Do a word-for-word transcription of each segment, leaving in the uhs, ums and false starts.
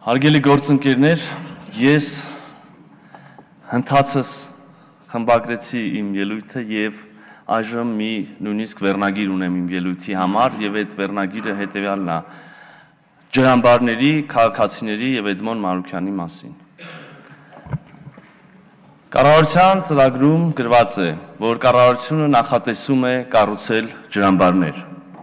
Հարգելի գործընկերներ, ես հնդածս խմբագրեցի իմ ելույթը և այժմ մի նույնիսկ վերնագիր ունեմ իմ ելույթի համար և այդ վերնագիրը հետևյալն է ջրամբարների, քաղաքացիների և Էդմոն Մանուկյանի մասին։ Կառավարության ծրագրում գրված է, որ կառավարությունը նախատեսում է կառուցել ջրամբարներ։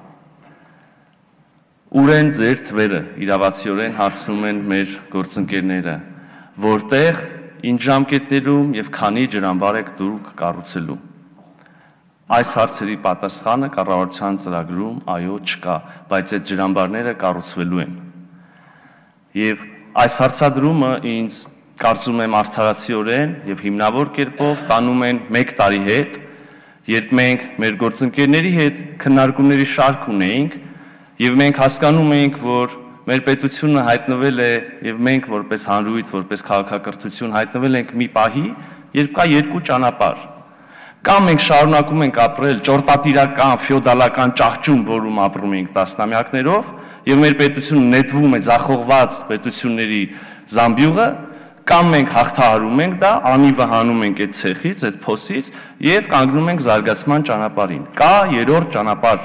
Ուր են ձեր թվերը, իրավացիորեն հարցնում են մեր գործընկերները, որտեղ, ինչ ժամկետներում և քանի ջրամբար եք դուք կառուցելու։ Այս հարցերի պատասխանը կառավարության ծրագրում այո չկա, բայց այդ ջրամբարները կառուցվելու են։ Եվ այս հարցադրումը ինձ կարծում եմ արդարացիորեն և հիմնավոր կերպով տանում են մեկ տարի հետ, երբ մենք մեր գործընկերների հետ քննարկումների շարք ունեինք և մենք հասկանում էինք, որ մեր պետությունը հայտնվել է և մենք որպես հանրույթ, որպես քաղաքակրթություն հայտնվել ենք մի պահի, երբ կա երկու ճանապարհ։ Կամ մենք շարունակում ենք ապրել ճորտատիրական, ֆեոդալական ճահճում, որում ապրում ենք տասնամյակներով, և մեր պետությունը նետվում է ձախողված պետությունների զամբյուղը, կամ մենք հաղթահարում ենք դա, անիվը հանում ենք այդ ցեխից, այդ փոսից և կանգնում ենք զարգացման ճանապարհին։ Կա երրորդ ճանապարհ,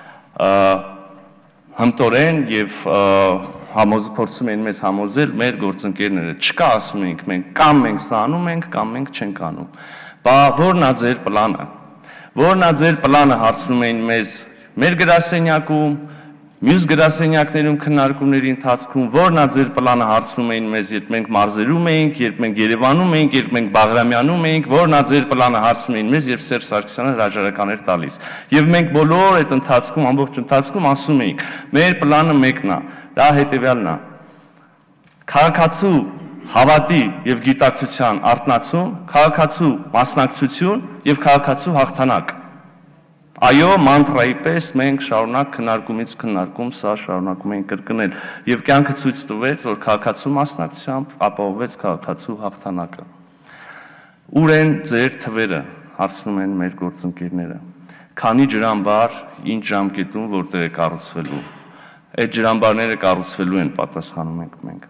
հմտորեն և փորձում են մեզ համոզել մեր գործընկերները, չկա ասում ենք մենք, կամ մենք սա անում ենք, կամ մենք չենք անում։ Բա ո՞րն է ձեր պլանը։ Ո՞րն է ձեր պլանը, հարցնում էին մեզ մեր գրասենյակում, մյուս գրասենյակներում քննարկումների ընթացքում, ո՞րն է ձեր պլանը, հարցնում էին մեզ, երբ մենք մարզերում էինք, երբ մենք Երևանում էինք, երբ մենք Բաղրամյանում էինք, ո՞րն է ձեր պլանը, հարցնում էին մեզ, երբ Սերժ Սարգսյանը հրաժարական էր տալիս։ Եվ մենք բոլոր այդ ընթացքում, ամբողջ ընթացքում ասում էինք, մեր պլանը մեկն է, դա հետևյալն է։ Քաղաքացու հավատի և գիտակցության արթնացում, քաղաքացու մասնակցություն և քաղաքացու հաղթանակ։ Այո, մանտրայի պես մենք շարունակ քննարկումից քննարկում սա շարունակում ենք կրկնել և կյանքը ցույց տվեց, որ քաղաքացու մասնակցությամբ ապահովվեց քաղաքացու հաղթանակը։ Ուր են ձեր թվերը, հարցնում են մեր գործընկերները։ Քանի ջրամբար, ինչ ժամկետում, որտեղ է կառուցվելու։ Այդ ջրամբարները կառուցվելու են, պատասխանում ենք մենք։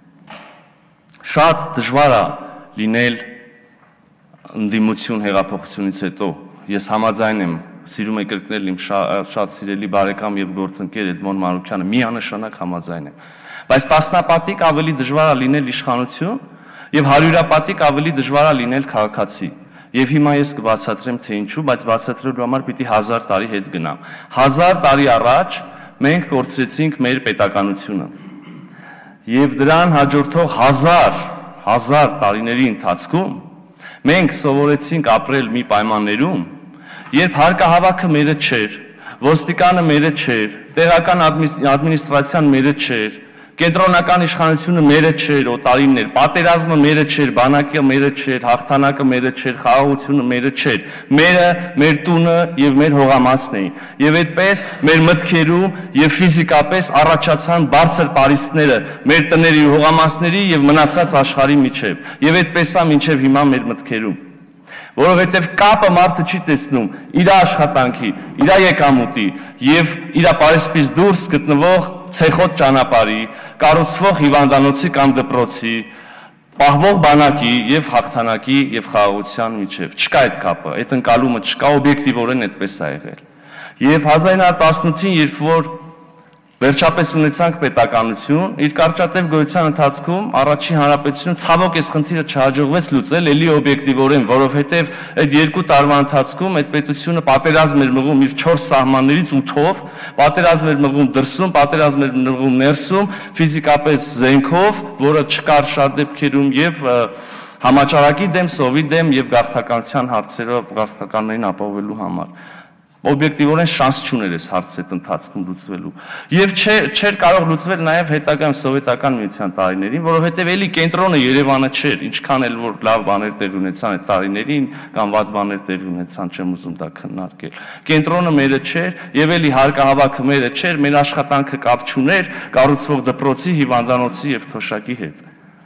Շատ դժվար է լինել ընդդիմություն հեղափոխությունից հետո։ Ես համաձայն եմ, սիրում եք կրկնել իմ շատ սիրելի բարեկամ և գործընկեր Էդմոն Մանուկյանը, միանշանակ համաձայն եմ։ Բայց տասնապատիկ ավելի դժվար է լինել իշխանություն և հարյուրապատիկ ավելի դժվար է լինել քաղաքացի։ Եվ հիմա ես կբացատրեմ, թե ինչու, բայց բացատրելու համար պիտի հազար տարի հետ գնամ։ Հազար տարի առաջ մենք կորցրեցինք մեր պետականությունը։ Եվ դրան հաջորդող հազար, հազար տարիների ընթացքում մենք սովորեցինք ապրել մի պայմաններում, երբ հարկահավաքը մերը չէր, ոստիկանը մերը չէր, տեղական ադմինիստրացիան մերը չէր, կենտրոնական իշխանությունը մերը չէր, օտարիններ, պատերազմը մերը չէր, բանակը մերը չէր, հաղթանակը մերը չէր, խաղաղությունը մերը չէր, մերը մեր տունը և մեր հողամասն էին։ Եվ այդպես մեր մտքերում և ֆիզիկապես առաջացան բարձր պարիսպները մեր տների ու հողամասների և մնացած աշխարհի միջև։ Եվ այդպես է մինչև հիմա մեր մտքերում։ Որովհետև կապը մարդը չի տեսնում իր աշխատանքի, իր եկամուտի և իր պարիսպից դուրս գտնվող ցեխոտ ճանապարհի, կառուցվող հիվանդանոցի կամ դպրոցի, պահվող բանակի և հաղթանակի և խաղաղության միջև։ Չկա այդ կապը, այդ ընկալումը չկա, օբյեկտիվորեն այդպես է եղել։ Եվ հազար ինը հարյուր տասնութին, երբ որ վերջապես ունեցանք պետականություն, իր կարճատև գոյության ընթացքում առաջին հանրապետությունը ցավոք այս խնդիրը չհաջողվեց լուծել, էլի օբյեկտիվորեն, որովհետև այդ երկու տարվա ընթացքում այդ պետությունը պատերազմ էր մղում իր չորս սահմաններից ութով, պատերազմ էր մղում դրսում, պատերազմ էր մղում ներսում, ֆիզիկապես զենքով, որը չկար շատ դեպքերում և համաճարակի դեմ, սովի դեմ և գաղթականության հարցերով գաղթականներին ապահովելու համար։ Օբյեկտիվորեն շանս չուներ այս հարցը այդ ընթացքում լուծվելու։ Եվ չէր կարող լուծվել նաև հետագայում սովետական միության տարիներին, որովհետև էլի կենտրոնը Երևանը չէր, ինչքան էլ որ լավ բաներ տեղի ունեցան այդ տարիներին կամ վատ բաներ տեղի ունեցան, չեմ ուզում դա քննարկել։ Կենտրոնը մերը չէր և էլի հարկահավաքը մերը չէր, մեր աշխատանքը կապ չուներ կառուցվող դպրոցի, հիվանդանոցի և թոշակի հետ։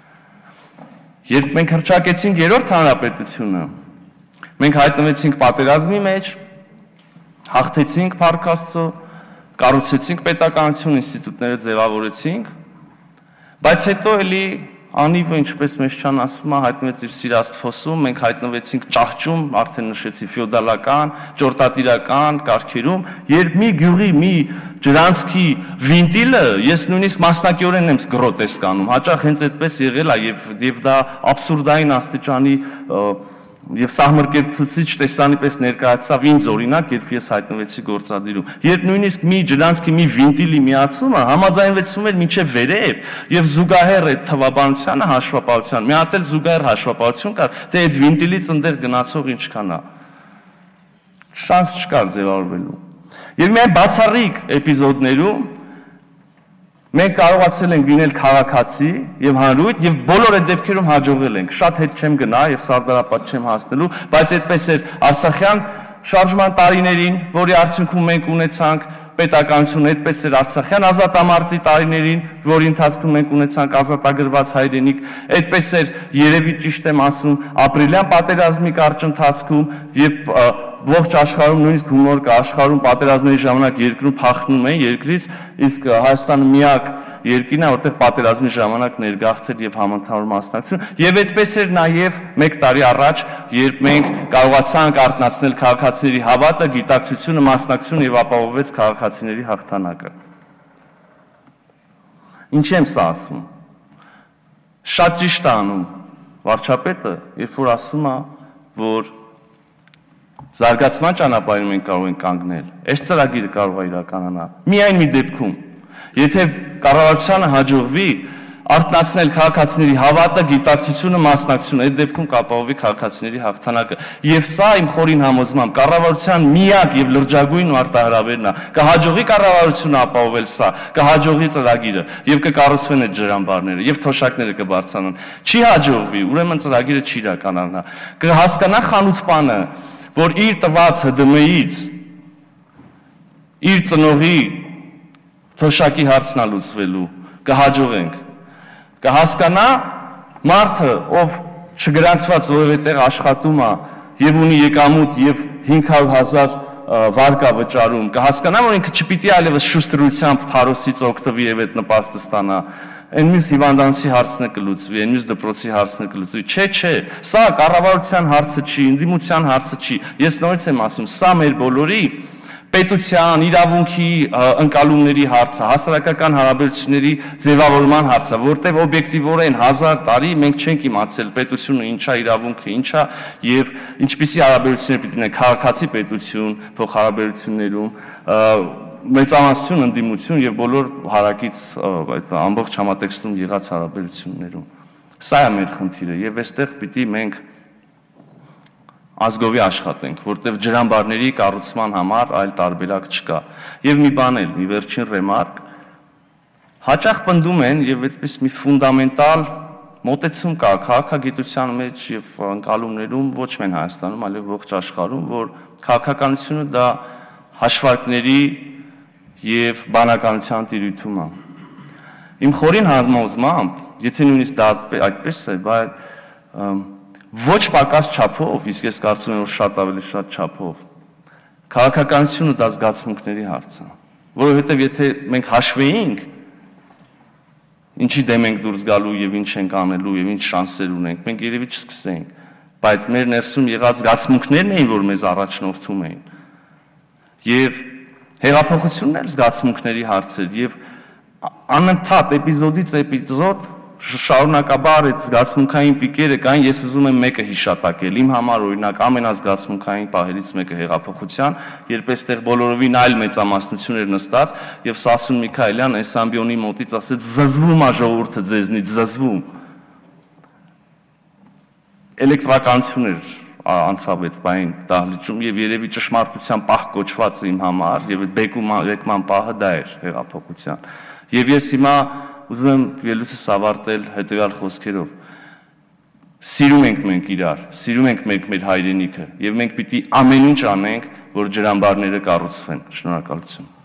Երբ մենք հռչակեցինք երրորդ հանրապետությունը, մենք հայտնվեցինք պատերազմի մեջ, հաղթեցինք փառք Աստծո, կառուցեցինք պետականություն, ինստիտուտները ձևավորեցինք, Բայց հետո էլի անիվը ինչպես Մեշչան ասում է, հայտնվեց իր սիրած փոսում, մենք հայտնվեցինք ճահճում, արդեն նշեցի ֆեոդալական, ճորտատիրական կարգերում, երբ մի գյուղի, մի ջրանցքի վինտիլը ես նույնիսկ մասնակիորեն եմ գրոտեսկ անում, հաճախ հենց այդպես եղել է եւ եւ դա աբսուրդային աստիճանի Եվ սահմռկեցուցիչ տեսանի պես ներկայացավ ինձ օրինակ, երբ ես հայտնվեցի գործադիրում։ Երբ նույնիսկ մի ջրանցքի մի վինտիլի միացումը համաձայնվեցվում էր մինչև վերև եւ զուգահեռ այդ թվաբանությանը հաշվապահության։ Մի հատ էլ զուգահեռ հաշվապահություն կար, թե այդ վինտիլից ընդեր գնացող ինչքան է։ Շանս չկար ձևավորվելու։ Եվ միայն բացառիկ էպիզոդներում մենք կարողացել ենք լինել քաղաքացի եւ հանրույթ եւ բոլոր այդ դեպքերում հաջողել ենք։ Շատ հետ չեմ գնա եւ սարդարապատ չեմ հասնելու, բայց այդպես էր Արցախյան շարժման տարիներին, որի արդյունքում մենք ունեցանք պետականություն, այդպես էր Արցախյան ազատամարտի տարիներին, որի ընթացքում մենք ունեցանք ազատագրված հայրենիք, այդպես էր երևի ճիշտ եմ ասում ապրիլյան պատերազմի կարճ ընթացքում եւ ողջ աշխարհում նույնիսկ հումոր կա աշխարհում պատերազմների ժամանակ երկրում փախնում են երկրից, իսկ Հայաստանը միակ երկիրն է, որտեղ պատերազմի ժամանակ ներգաղթել եւ համընդհանուր մասնակցություն, եւ այդպես էր նաեւ մեկ տարի առաջ, երբ մենք կարողացանք արտնացնել քաղաքացիների հավատը, գիտակցությունը, մասնակցությունը եւ ապահովվեց քաղաքացիների հաղթանակը։ Ինչ եմ սա ասում։ Շատ ճիշտ է անում վարչապետը, երբ որ ասում է, որ զարգացման ճանապարհին մենք կարող ենք կանգնել։ Այս ծրագիրը կարող է իրականանալ։ Միայն մի դեպքում, եթե կառավարությանը հաջողվի արտնացնել քաղաքացիների հավատը, գիտակցությունը, մասնակցությունը, այդ դեպքում կապահովի քաղաքացիների հաղթանակը։ Եվ սա իմ խորին համոզմամբ կառավարության միակ եւ լրջագույն մարտահրավերն է։ Կհաջողի կառավարությունը ապահովել սա, կհաջողի ծրագիրը եւ կկառուցվեն այդ ջրամբարները եւ թոշակները կբարձրանան։ Չի հաջողվի, ուրեմն ծրագիրը չի իրականանա։ Կհասկանա խանութպանը, որ իր տված Հ ԴՄ Ի-ից իր ծնողի թոշակի հարցն է լուծվելու, կհաջողենք։ Կհասկանա մարդը, ով չգրանցված որևէ տեղ աշխատում է եւ ունի եկամուտ եւ հինգ հարյուր հազար վարկա վճարում, կհասկանա, որ ինքը չպիտի այլևս շուստրությամբ փարոսից օգտվի եւ այդ նպաստը ստանա։ Այն մյուս հիվանդանոցի հարցն է կլուծվի, այն մյուս դպրոցի հարցն է կլուծվի։ Չէ, չէ, սա կառավարության հարցը չի, ընդդիմության հարցը չի։ Ես նորից եմ ասում, սա մեր բոլորի պետության, իրավունքի ընկալումների հարցը, հասարակական հարաբերությունների ձևավորման հարցը, որտեղ օբյեկտիվորեն հազար տարի մենք չենք իմացել պետությունը ինչա, իրավունքը ինչա եւ ինչպիսի հարաբերություններ պիտի ունենա քաղաքացի պետություն, փոխհարաբերություններում մեծամասնություն, ընդդիմություն եւ բոլոր հարակից այդ ամբողջ համատեքստում եղած հարաբերություններում։ Սա է մեր խնդիրը եւ այստեղ պիտի մենք ազգովի աշխատենք, որտեղ ջրամբարների կառուցման համար այլ տարբերակ չկա։ Եվ մի բան էլ, մի վերջին ռեմարկ, հաճախ պնդում են եւ այդպես մի ֆունդամենտալ մոտեցում կա քաղաքագիտության մեջ եւ ընկալումներում ոչ միայն Հայաստանում, այլև ողջ աշխարհում, որ քաղաքականությունը դա հաշվարկների եւ բանականության տիրույթում է։ Իմ խորին համոզմամբ, եթե նույնիսկ դա այդպես է, բայց ոչ պակաս չափով, իսկ ես կարծում եմ, որ շատ ավելի շատ չափով, քաղաքականությունը դա զգացմունքների հարց է, որովհետեւ եթե մենք հաշվեինք ինչի դեմ ենք դուրս գալու եւ ինչ ենք անելու եւ ինչ շանսեր ունենք, մենք երևի չսկսենք, բայց մեր ներսում եղած զգացմունքներն էին, որ մեզ առաջնորդում էին։ Եվ հեղափոխությունն էլ զգացմունքների հարց էր եւ անընդհատ էպիզոդից էպիզոդ շարունակաբար այդ զգացմունքային պիկերը կային, ես ուզում եմ մեկը հիշատակել, իմ համար օրինակ ամենազգացմունքային պահերից մեկը հեղափոխության, երբ այստեղ բոլորովին այլ մեծամասնություն էր նստած եւ Սասուն Միքայելյան Էսամբիոնի մոտից ասեց զզվում է ժողովուրդը ձեզնից, զզվում։ Էլեկտրականություն էր անցավ այդ բային դահլիճում եւ երևի ճշմարտության պահ կոչված իմ համար եւ այդ բեկում եկման պահը դա էր հեղափոխության։ Եվ ես հիմա ուզում ելույթս ավարտել հետեւյալ խոսքերով. Սիրում ենք մենք իրար, սիրում ենք մենք մեր հայրենիքը եւ մենք պիտի ամեն ինչ անենք, որ ջրամբարները կառուցվեն։ Շնորհակալություն։